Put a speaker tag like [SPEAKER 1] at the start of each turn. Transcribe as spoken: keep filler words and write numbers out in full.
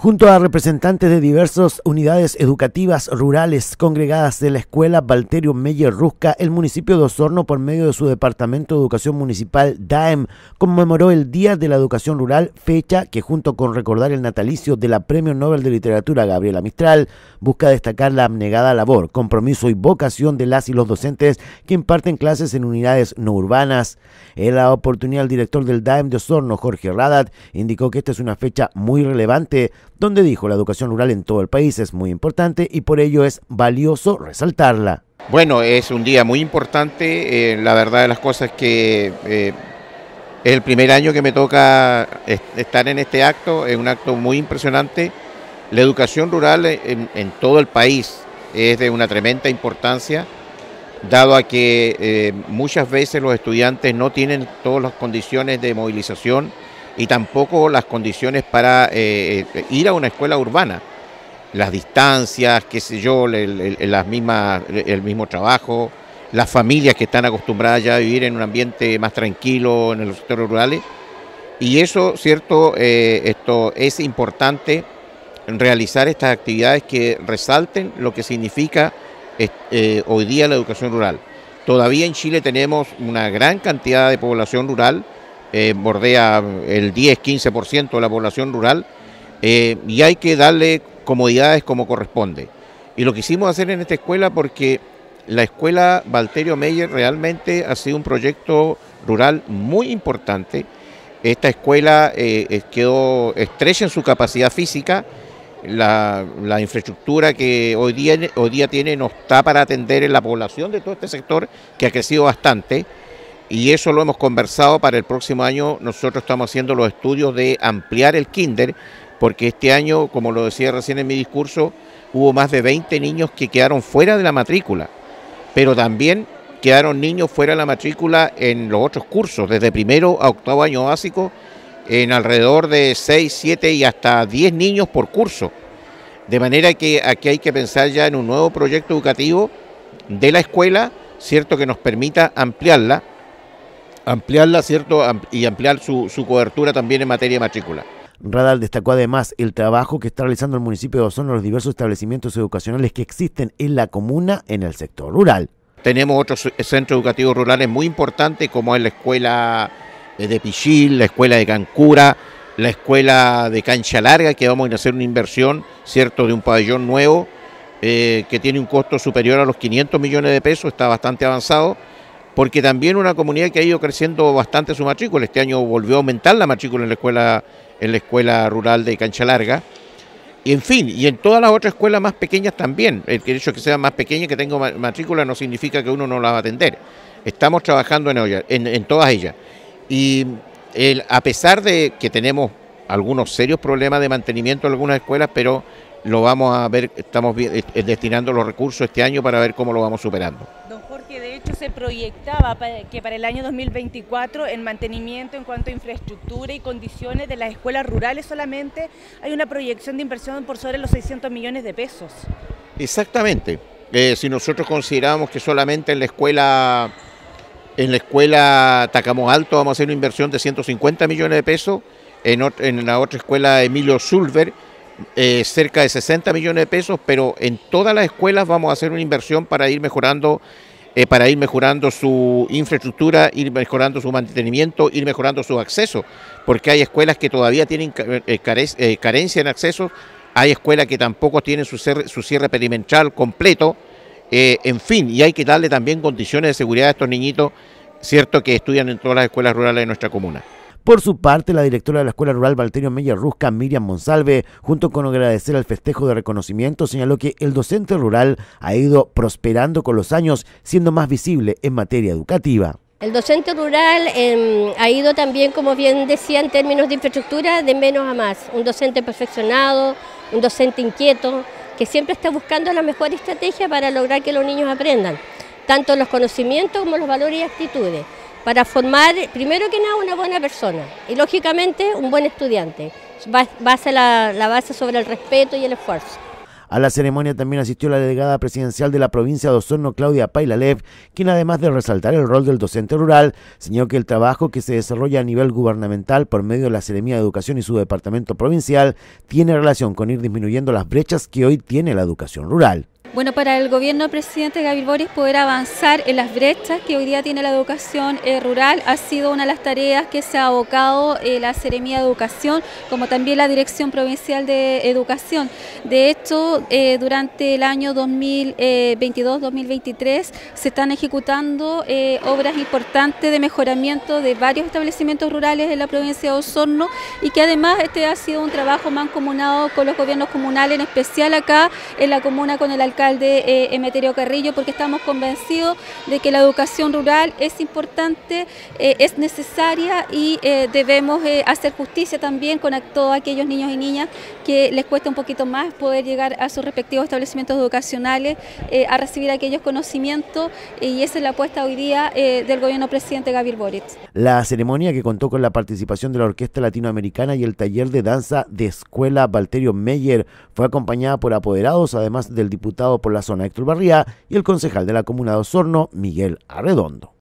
[SPEAKER 1] Junto a representantes de diversas unidades educativas rurales congregadas de la Escuela Valterio Meyer Rusca, el municipio de Osorno, por medio de su Departamento de Educación Municipal D A E M, conmemoró el Día de la Educación Rural, fecha que, junto con recordar el natalicio de la Premio Nobel de Literatura Gabriela Mistral, busca destacar la abnegada labor, compromiso y vocación de las y los docentes que imparten clases en unidades no urbanas. En la oportunidad, el director del D A E M de Osorno, Jorge Radat, indicó que esta es una fecha muy relevante, donde dijo la educación rural en todo el país es muy importante y por ello es valioso resaltarla.
[SPEAKER 2] Bueno, es un día muy importante, eh, la verdad de las cosas es que eh, es el primer año que me toca estar en este acto, es un acto muy impresionante. La educación rural en, en todo el país es de una tremenda importancia, dado a que eh, muchas veces los estudiantes no tienen todas las condiciones de movilización y tampoco las condiciones para eh, ir a una escuela urbana. Las distancias, qué sé yo, el, el, las mismas, el mismo trabajo, las familias que están acostumbradas ya a vivir en un ambiente más tranquilo en los sectores rurales. Y eso, cierto, eh, esto es importante, realizar estas actividades que resalten lo que significa eh, hoy día la educación rural. Todavía en Chile tenemos una gran cantidad de población rural, Eh, bordea el diez a quince por ciento de la población rural, eh, y hay que darle comodidades como corresponde. Y lo quisimos hacer en esta escuela porque la escuela Valterio Meyer realmente ha sido un proyecto rural muy importante. Esta escuela eh, quedó estrecha en su capacidad física, la, la infraestructura que hoy día, hoy día tiene no está para atender en la población de todo este sector, que ha crecido bastante. Y eso lo hemos conversado para el próximo año. Nosotros estamos haciendo los estudios de ampliar el kinder, porque este año, como lo decía recién en mi discurso, hubo más de veinte niños que quedaron fuera de la matrícula, pero también quedaron niños fuera de la matrícula en los otros cursos, desde primero a octavo año básico, en alrededor de seis, siete y hasta diez niños por curso. De manera que aquí hay que pensar ya en un nuevo proyecto educativo de la escuela, cierto, que nos permita ampliarla, ampliarla, ¿cierto? Y ampliar su, su cobertura también en materia de matrícula.
[SPEAKER 1] Radal destacó además el trabajo que está realizando el municipio de Osorno en los diversos establecimientos educacionales que existen en la comuna en el sector rural.
[SPEAKER 2] Tenemos otros centros educativos rurales muy importantes, como es la escuela de Pichil, la escuela de Cancura, la escuela de Cancha Larga, que vamos a hacer una inversión, ¿cierto?, de un pabellón nuevo eh, que tiene un costo superior a los quinientos millones de pesos, está bastante avanzado, porque también una comunidad que ha ido creciendo bastante su matrícula. Este año volvió a aumentar la matrícula en la escuela, en la escuela rural de Cancha Larga. Y en fin, y en todas las otras escuelas más pequeñas también. El hecho de que sea más pequeña, que tenga matrícula, no significa que uno no la va a atender. Estamos trabajando en, ella, en, en todas ellas. Y el, a pesar de que tenemos algunos serios problemas de mantenimiento en algunas escuelas, pero lo vamos a ver, estamos destinando los recursos este año para ver cómo lo vamos superando.
[SPEAKER 3] Don Jorge, de hecho se proyectaba que para el año dos mil veinticuatro el mantenimiento en cuanto a infraestructura y condiciones de las escuelas rurales solamente hay una proyección de inversión por sobre los seiscientos millones de pesos.
[SPEAKER 2] Exactamente. Eh, si nosotros consideramos que solamente en la escuela en la escuela Tacamos Alto vamos a hacer una inversión de ciento cincuenta millones de pesos, en, en la otra escuela Emilio Sulver Eh, cerca de sesenta millones de pesos, pero en todas las escuelas vamos a hacer una inversión para ir mejorando, eh, para ir mejorando su infraestructura, ir mejorando su mantenimiento, ir mejorando su acceso, porque hay escuelas que todavía tienen eh, care, eh, carencia en acceso, hay escuelas que tampoco tienen su cierre, su cierre perimetral completo, eh, en fin, y hay que darle también condiciones de seguridad a estos niñitos, cierto, que estudian en todas las escuelas rurales de nuestra comuna.
[SPEAKER 1] Por su parte, la directora de la Escuela Rural Valterio Meyer Rusca, Miriam Monsalve, junto con agradecer al festejo de reconocimiento, señaló que el docente rural ha ido prosperando con los años, siendo más visible en materia educativa.
[SPEAKER 4] El docente rural eh, ha ido también, como bien decía, en términos de infraestructura, de menos a más. Un docente perfeccionado, un docente inquieto, que siempre está buscando la mejor estrategia para lograr que los niños aprendan, tanto los conocimientos como los valores y actitudes, para formar, primero que nada, una buena persona y, lógicamente, un buen estudiante. Basa la, la base sobre el respeto y el esfuerzo.
[SPEAKER 1] A la ceremonia también asistió la delegada presidencial de la provincia de Osorno, Claudia Pailalev, quien además de resaltar el rol del docente rural, señaló que el trabajo que se desarrolla a nivel gubernamental por medio de la Seremía de Educación y su departamento provincial tiene relación con ir disminuyendo las brechas que hoy tiene la educación rural.
[SPEAKER 5] Bueno, para el gobierno del presidente Gabriel Boric poder avanzar en las brechas que hoy día tiene la educación eh, rural ha sido una de las tareas que se ha abocado eh, la Seremía de Educación, como también la Dirección Provincial de Educación. De hecho, eh, durante el año dos mil veintidós dos mil veintitrés se están ejecutando eh, obras importantes de mejoramiento de varios establecimientos rurales en la provincia de Osorno y que además este ha sido un trabajo mancomunado con los gobiernos comunales, en especial acá en la comuna con el alcalde alcalde eh, Emeterio Carrillo, porque estamos convencidos de que la educación rural es importante, eh, es necesaria y eh, debemos eh, hacer justicia también con a todos aquellos niños y niñas que les cuesta un poquito más poder llegar a sus respectivos establecimientos educacionales, eh, a recibir aquellos conocimientos, eh, y esa es la apuesta hoy día eh, del gobierno presidente Gabriel Boric.
[SPEAKER 1] La ceremonia, que contó con la participación de la Orquesta Latinoamericana y el taller de danza de Escuela Valterio Meyer, fue acompañada por apoderados, además del diputado por la zona Héctor Barría y el concejal de la comuna de Osorno, Miguel Arredondo.